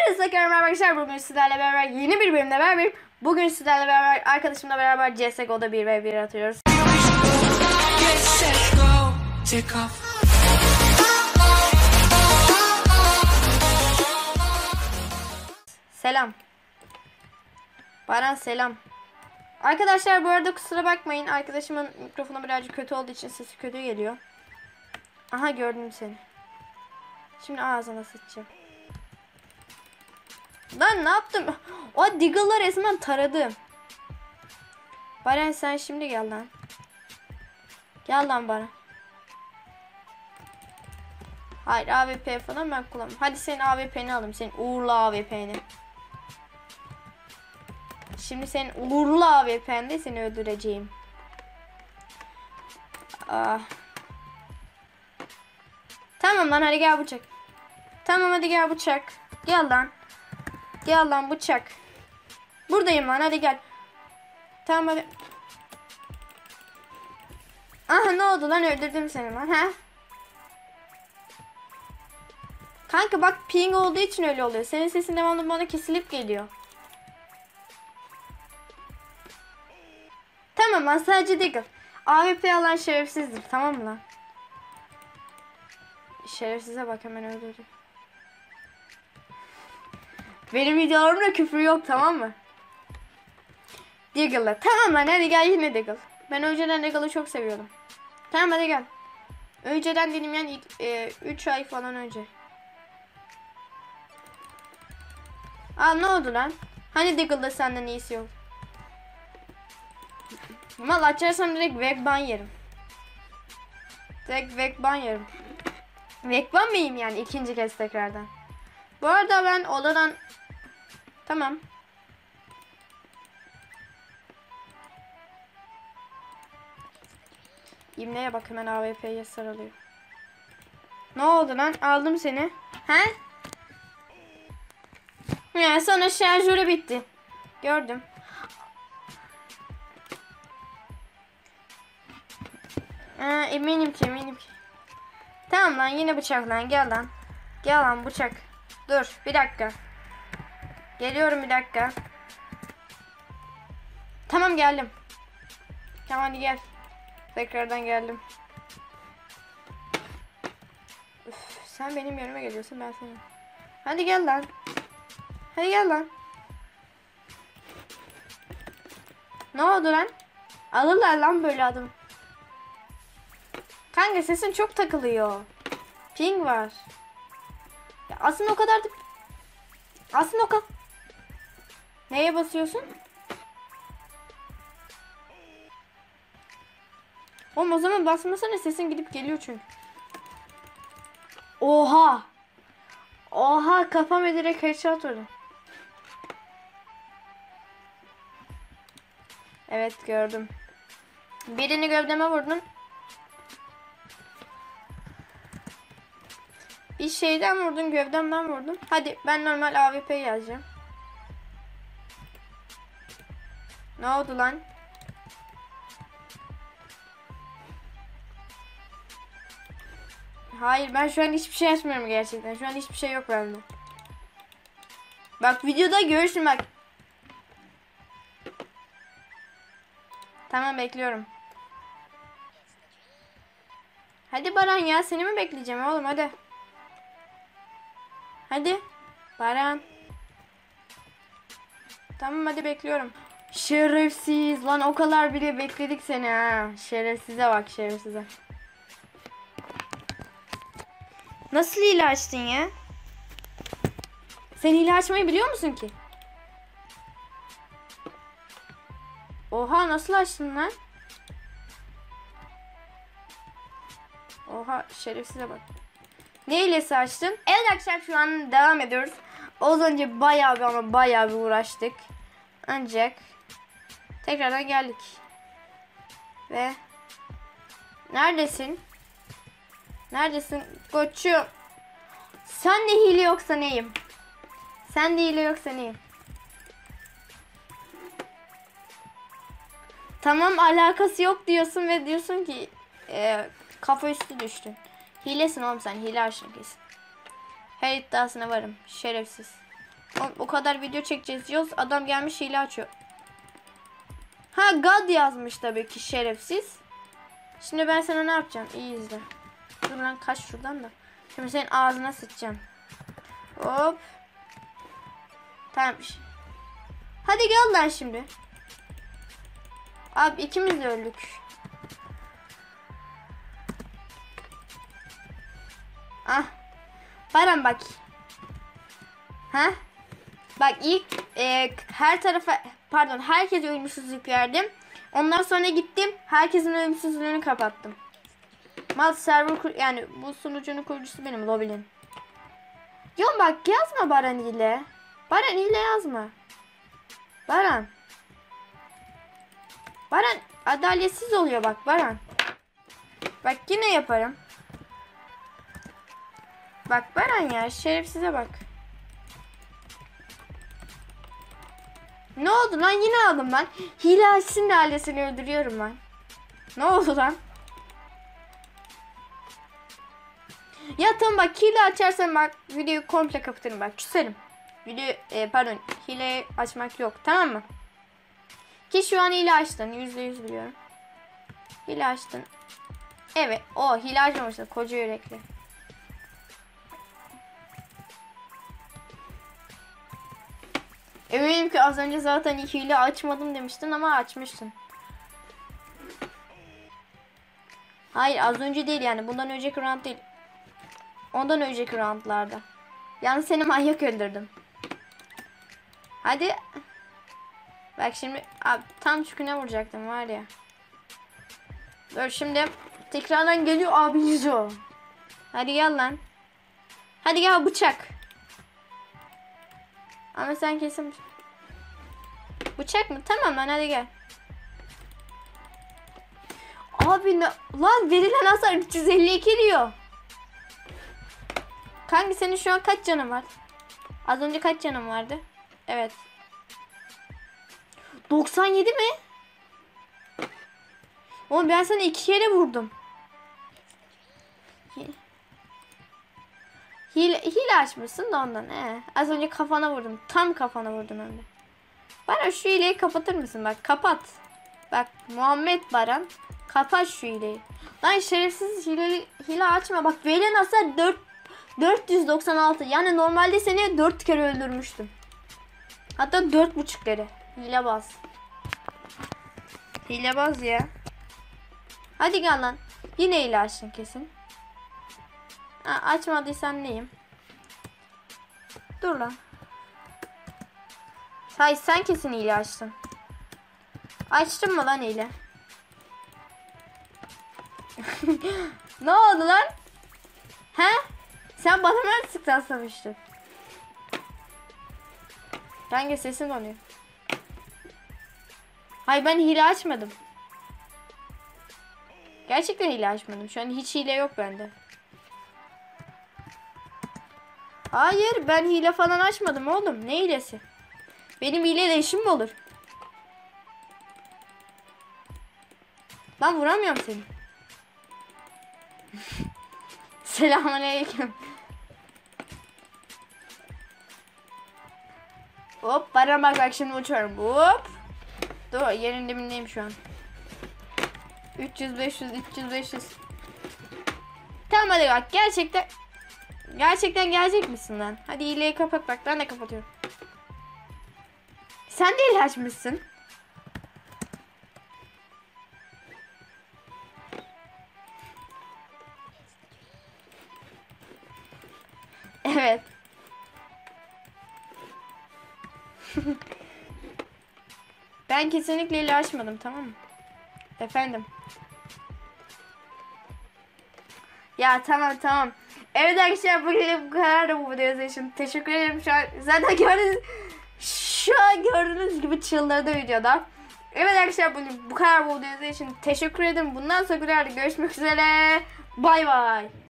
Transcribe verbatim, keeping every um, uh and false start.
Hepinize merhaba arkadaşlar. Bugün sizlerle beraber yeni bir bölümde beraber. Bugün sizlerle beraber arkadaşımla beraber C S G O'da bir ve bir atıyoruz. Selam. Baran selam. Arkadaşlar bu arada kusura bakmayın. Arkadaşımın mikrofonu birazcık kötü olduğu için sesi kötü geliyor. Aha gördüm seni. Şimdi ağzına sıçacağım. Lan ne yaptım? O Deagle'la resmen taradım. Baran sen şimdi gel lan. Gel lan bana. Hayır A W P falan ben kullanmam. Hadi senin A W P'ni alayım. Senin uğurlu A W P'ni. Şimdi senin uğurlu A W P'nde seni öldüreceğim. Ah. Tamam lan hadi gel bıçak. Tamam hadi gel bıçak. Gel lan. Gel lan bıçak. Buradayım lan hadi gel. Tamam hadi. Aha ne oldu lan öldürdüm seni lan ha? Kanka bak ping olduğu için öyle oluyor. Senin sesin devamlı bana kesilip geliyor. Tamam lan sadece Deagle. A W P alan şerefsizdir tamam mı lan? Şerefsize bak hemen öldürdüm. Benim videolarımda küfür yok tamam mı? Deagle'la. Tamam lan hadi gel yine Deagle. Ben önceden Deagle'ı çok seviyordum. Tamam hadi gel. Önceden dedim yani üç ay falan önce. Aa ne oldu lan? Hani Deagle'da senden iyisi yok. Ama açarsam direkt Vegban yerim. Direkt Vegban yerim. Vegban mıyım yani ikinci kez tekrardan. Bu arada ben odadan... Tamam. İmleye bak hemen A W P'ye sarılıyor. Ne oldu lan? Aldım seni. He? Ya sonra şarjörü bitti. Gördüm. Aa, eminim ki eminim ki. Tamam lan yine bıçak lan gel lan. Gel lan bıçak. Dur bir dakika. Geliyorum bir dakika. Tamam geldim. Tamam hadi gel. Tekrardan geldim. Üf, sen benim yerime geliyorsun ben senin. Hadi gel lan. Hadi gel lan. Ne oldu lan? Alırlar lan böyle adım. Kanka sesin çok takılıyor. Ping var. Ya aslında o kadar da... Aslında o kadar... Neye basıyorsun? Oğlum o zaman basmasana sesin gidip geliyor çünkü. Oha. Oha kafam direkt headshot oldu. Evet gördüm. Birini gövdeme vurdun. Bir şeyden vurdun gövdemden vurdun. Hadi ben normal A W P yazacağım. Ne oldu lan? Hayır ben şu an hiçbir şey açmıyorum gerçekten. Şu an hiçbir şey yok bende. Bak videoda görürsün bak. Tamam bekliyorum. Hadi Baran ya seni mi bekleyeceğim oğlum hadi. Hadi. Baran. Tamam hadi bekliyorum. Şerefsiz lan o kadar bile bekledik seni ha. Şerefsize bak şerefsize. Nasıl hile açtın ya? Sen hile açmayı biliyor musun ki? Oha nasıl açtın lan? Oha şerefsize bak. Ne hilesi açtın? Evet arkadaşlar şu an devam ediyoruz. Az önce bayağı bir ama bayağı bir uğraştık. Ancak tekrardan geldik. Ve neredesin? Neredesin koçum? Sen de hile yoksa neyim? Sen de hile yoksa neyim? Tamam alakası yok diyorsun ve diyorsun ki e, kafa üstü düştün. Hilesin oğlum sen hile açtın kesin. Her iddiasına varım şerefsiz. O, o kadar video çekeceğiz diyoruz. Adam gelmiş hile açıyor. Ha God yazmış tabii ki şerefsiz. Şimdi ben sana ne yapacağım? İyi izle. Dur lan kaç şuradan da. Şimdi senin ağzına sıçacağım. Hop. Tamam. Hadi gel lan şimdi. Abi ikimiz de öldük. Ah. Baran bak. Ha? Bak ilk e, her tarafa pardon herkese ölümsüzlük verdim. Ondan sonra gittim herkesin ölümsüzlüğünü kapattım. Mal server kur yani bu sunucunun kurucusu benim Lobil'in. Yo bak yazma Baran ile. Baran ile yazma. Baran. Baran adaletsiz oluyor bak Baran. Bak yine yaparım. Bak Baran ya şerefsize bak. Ne oldu lan yine aldım ben. Hile açsın da ailesini öldürüyorum ben. Ne oldu lan? Ya tamam bak hile açarsan bak videoyu komple kapatırım bak küserim. Video e, pardon hile açmak yok tamam mı? Ki şu an hile açtın yüzde yüz biliyorum. Hile açtın. Evet o hile açmamışsın koca yürekli. Eminim ki az önce zaten hile açmadım demiştin ama açmıştın. Hayır az önce değil yani bundan önceki round değil. Ondan önceki roundlarda. Yani seni manyak öldürdüm. Hadi. Bak şimdi abi tam çüküne vuracaktım var ya. Dur şimdi tekrardan geliyor abi yüzü. Hadi gel lan. Hadi gel bıçak. Ama sen kesin bıçak mı? Tamam lan hadi gel. Abi ne lan verilen hasar üç yüz elli iki diyor. Kanka senin şu an kaç canın var? Az önce kaç canın vardı? Evet. doksan yedi mi? Oğlum ben sana iki kere vurdum. Hile, hile açmışsın da ondan. He. Az önce kafana vurdum. Tam kafana vurdum hem de. Bana şu hileyi kapatır mısın? Bak kapat. Bak Muhammed Baran. Kapat şu hileyi. Lan şerefsiz hile, hile açma. Bak verilen hasar dört yüz doksan altı. Yani normalde seni dört kere öldürmüştüm. Hatta dört buçuk kere. Hilebaz. Hilebaz ya. Hadi gel lan. Yine hile açtın kesin. Ha, açmadıysan neyim? Dur lan. Hayır sen kesin hile açtın. Açtın mı lan hile? Ne oldu lan? He? Sen bana mı sıktan sanmıştın? Hangi sesin oluyor? Hayır ben hile açmadım. Gerçekten hile açmadım. Şu an hiç hile yok bende. Hayır ben hile falan açmadım oğlum. Ne hilesi? Benim hileyle işim mi olur? Ben vuramıyorum seni. Selamünaleyküm. Hop bana bak bak şimdi uçuyorum. Hop. Dur yerin dibindeyim şu an. üç yüz beş yüz üç yüz beş yüz. Tamam hadi bak gerçekten. Gerçekten gelecek misin lan? Hadi hileyi kapat bak ben de kapatıyorum. Sen de hile açmışsın. Evet. Ben kesinlikle hile açmadım tamam mı? Efendim. Ya tamam tamam. Evet arkadaşlar bugün bu kadar da bu videosu için teşekkür ederim. Şu an zaten gördüğünüz şu an gördüğünüz gibi çıldırdı videoda. Evet arkadaşlar bugün bu kadar bu videosu için teşekkür ederim. Bundan sonra görüşmek üzere. Bay bay.